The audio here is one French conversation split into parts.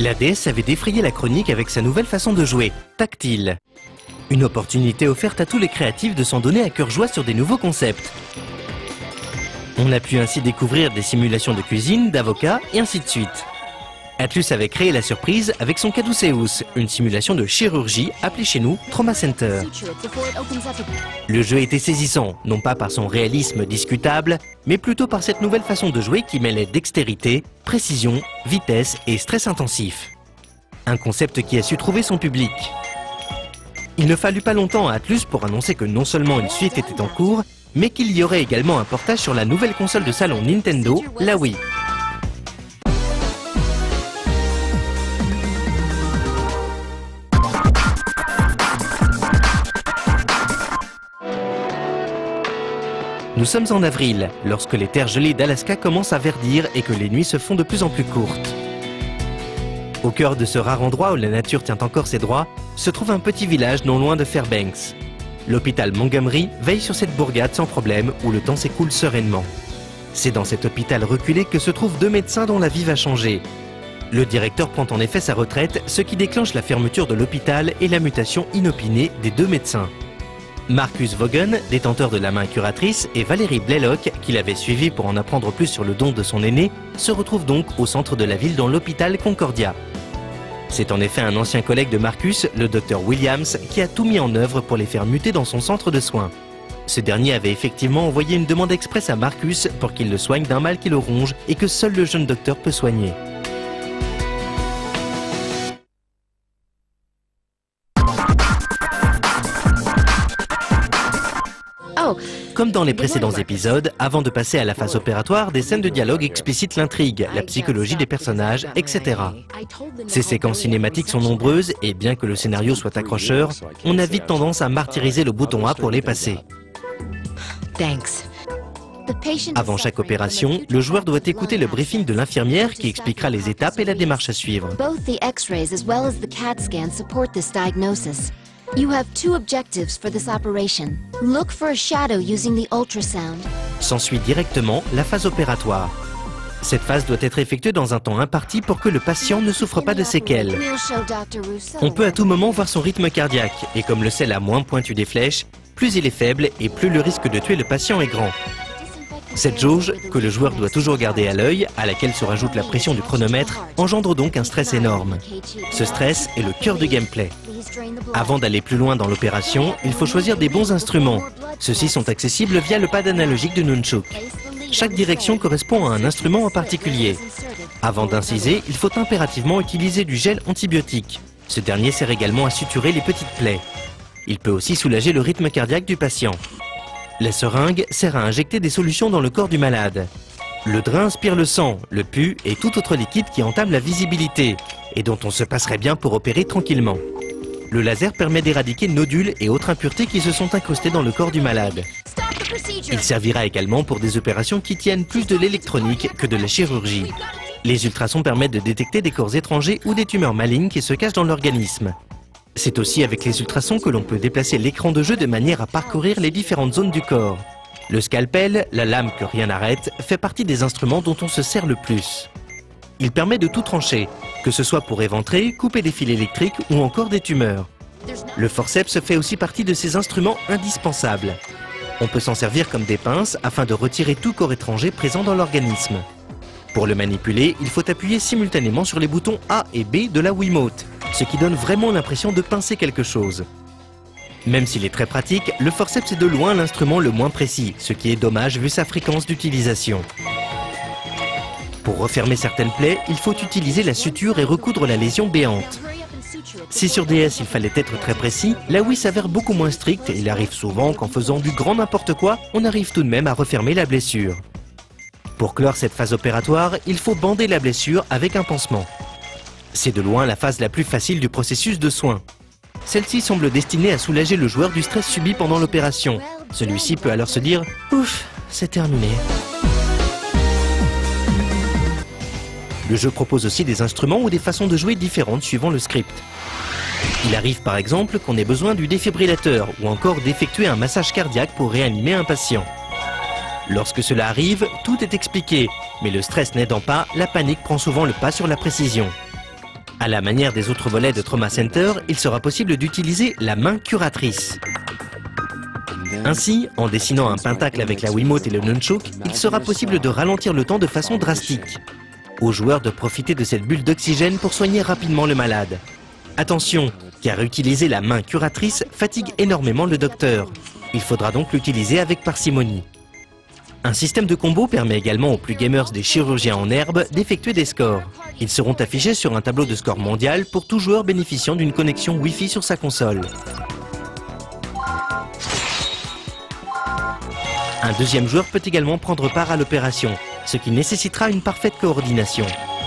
La déesse avait défrayé la chronique avec sa nouvelle façon de jouer, tactile. Une opportunité offerte à tous les créatifs de s'en donner à cœur joie sur des nouveaux concepts. On a pu ainsi découvrir des simulations de cuisine, d'avocats et ainsi de suite. Atlus avait créé la surprise avec son Caduceus, une simulation de chirurgie appelée chez nous Trauma Center. Le jeu était saisissant, non pas par son réalisme discutable, mais plutôt par cette nouvelle façon de jouer qui mêlait dextérité, précision, vitesse et stress intensif. Un concept qui a su trouver son public. Il ne fallut pas longtemps à Atlus pour annoncer que non seulement une suite était en cours, mais qu'il y aurait également un portage sur la nouvelle console de salon Nintendo, la Wii. Nous sommes en avril, lorsque les terres gelées d'Alaska commencent à verdir et que les nuits se font de plus en plus courtes. Au cœur de ce rare endroit où la nature tient encore ses droits, se trouve un petit village non loin de Fairbanks. L'hôpital Montgomery veille sur cette bourgade sans problème où le temps s'écoule sereinement. C'est dans cet hôpital reculé que se trouvent deux médecins dont la vie va changer. Le directeur prend en effet sa retraite, ce qui déclenche la fermeture de l'hôpital et la mutation inopinée des deux médecins. Marcus Vaughan, détenteur de la main curatrice, et Valérie Blaylock, qui l'avait suivi pour en apprendre plus sur le don de son aîné, se retrouvent donc au centre de la ville dans l'hôpital Concordia. C'est en effet un ancien collègue de Marcus, le docteur Williams, qui a tout mis en œuvre pour les faire muter dans son centre de soins. Ce dernier avait effectivement envoyé une demande express à Marcus pour qu'il le soigne d'un mal qui le ronge et que seul le jeune docteur peut soigner. Comme dans les précédents épisodes, avant de passer à la phase opératoire, des scènes de dialogue explicitent l'intrigue, la psychologie des personnages, etc. Ces séquences cinématiques sont nombreuses et bien que le scénario soit accrocheur, on a vite tendance à martyriser le bouton A pour les passer. Avant chaque opération, le joueur doit écouter le briefing de l'infirmière qui expliquera les étapes et la démarche à suivre. You have two objectives for this operation. Look for a shadow using the ultrasound. S'ensuit directement la phase opératoire. Cette phase doit être effectuée dans un temps imparti pour que le patient ne souffre pas de séquelles. On peut à tout moment voir son rythme cardiaque et comme le sait la moins pointue des flèches, plus il est faible et plus le risque de tuer le patient est grand. Cette jauge, que le joueur doit toujours garder à l'œil, à laquelle se rajoute la pression du chronomètre, engendre donc un stress énorme. Ce stress est le cœur du gameplay. Avant d'aller plus loin dans l'opération, il faut choisir des bons instruments. Ceux-ci sont accessibles via le pad analogique de Nunchuk. Chaque direction correspond à un instrument en particulier. Avant d'inciser, il faut impérativement utiliser du gel antibiotique. Ce dernier sert également à suturer les petites plaies. Il peut aussi soulager le rythme cardiaque du patient. La seringue sert à injecter des solutions dans le corps du malade. Le drain aspire le sang, le pus et tout autre liquide qui entame la visibilité et dont on se passerait bien pour opérer tranquillement. Le laser permet d'éradiquer nodules et autres impuretés qui se sont incrustées dans le corps du malade. Il servira également pour des opérations qui tiennent plus de l'électronique que de la chirurgie. Les ultrasons permettent de détecter des corps étrangers ou des tumeurs malignes qui se cachent dans l'organisme. C'est aussi avec les ultrasons que l'on peut déplacer l'écran de jeu de manière à parcourir les différentes zones du corps. Le scalpel, la lame que rien n'arrête, fait partie des instruments dont on se sert le plus. Il permet de tout trancher, que ce soit pour éventrer, couper des fils électriques ou encore des tumeurs. Le forceps fait aussi partie de ces instruments indispensables. On peut s'en servir comme des pinces afin de retirer tout corps étranger présent dans l'organisme. Pour le manipuler, il faut appuyer simultanément sur les boutons A et B de la Wiimote, ce qui donne vraiment l'impression de pincer quelque chose. Même s'il est très pratique, le forceps est de loin l'instrument le moins précis, ce qui est dommage vu sa fréquence d'utilisation. Pour refermer certaines plaies, il faut utiliser la suture et recoudre la lésion béante. Si sur DS il fallait être très précis, la Wii s'avère beaucoup moins stricte et il arrive souvent qu'en faisant du grand n'importe quoi, on arrive tout de même à refermer la blessure. Pour clore cette phase opératoire, il faut bander la blessure avec un pansement. C'est de loin la phase la plus facile du processus de soins. Celle-ci semble destinée à soulager le joueur du stress subi pendant l'opération. Celui-ci peut alors se dire « Ouf, c'est terminé ». Le jeu propose aussi des instruments ou des façons de jouer différentes suivant le script. Il arrive par exemple qu'on ait besoin du défibrillateur ou encore d'effectuer un massage cardiaque pour réanimer un patient. Lorsque cela arrive, tout est expliqué, mais le stress n'aidant pas, la panique prend souvent le pas sur la précision. À la manière des autres volets de Trauma Center, il sera possible d'utiliser la main curatrice. Ainsi, en dessinant un pentacle avec la Wiimote et le Nunchuk, il sera possible de ralentir le temps de façon drastique. Aux joueurs de profiter de cette bulle d'oxygène pour soigner rapidement le malade. Attention, car utiliser la main curatrice fatigue énormément le docteur. Il faudra donc l'utiliser avec parcimonie. Un système de combo permet également aux plus gamers des chirurgiens en herbe d'effectuer des scores. Ils seront affichés sur un tableau de score mondial pour tout joueur bénéficiant d'une connexion Wi-Fi sur sa console. Un deuxième joueur peut également prendre part à l'opération, ce qui nécessitera une parfaite coordination.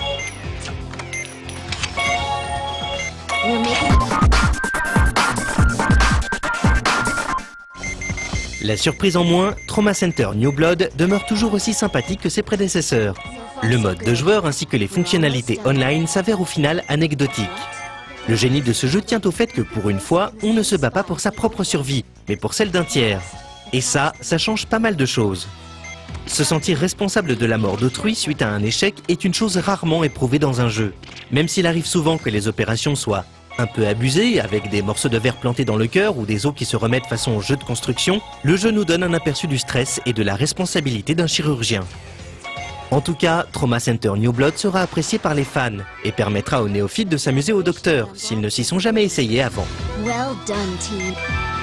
La surprise en moins, Trauma Center New Blood demeure toujours aussi sympathique que ses prédécesseurs. Le mode de joueur ainsi que les fonctionnalités online s'avèrent au final anecdotiques. Le génie de ce jeu tient au fait que pour une fois, on ne se bat pas pour sa propre survie, mais pour celle d'un tiers. Et ça change pas mal de choses. Se sentir responsable de la mort d'autrui suite à un échec est une chose rarement éprouvée dans un jeu. Même s'il arrive souvent que les opérations soient un peu abusées, avec des morceaux de verre plantés dans le cœur ou des os qui se remettent façon jeu de construction, le jeu nous donne un aperçu du stress et de la responsabilité d'un chirurgien. En tout cas, Trauma Center New Blood sera apprécié par les fans et permettra aux néophytes de s'amuser au docteur, s'ils ne s'y sont jamais essayés avant. Well done, team.